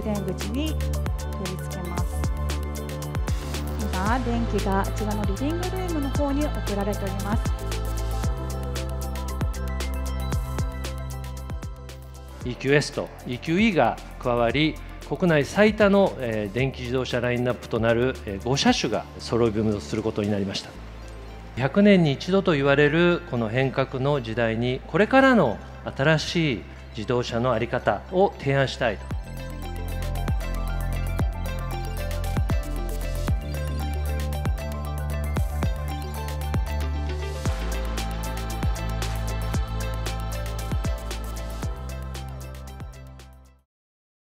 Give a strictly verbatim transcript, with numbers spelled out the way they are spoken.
線口に取り付けます。今、電気があちらのリビングルームの方に送られております。 イーキューエス と イーキューイー が加わり、国内最多の電気自動車ラインナップとなるご車種が揃い踏みをすることになりました。ひゃくねんに一度と言われるこの変革の時代に、これからの新しい自動車の在り方を提案したいと。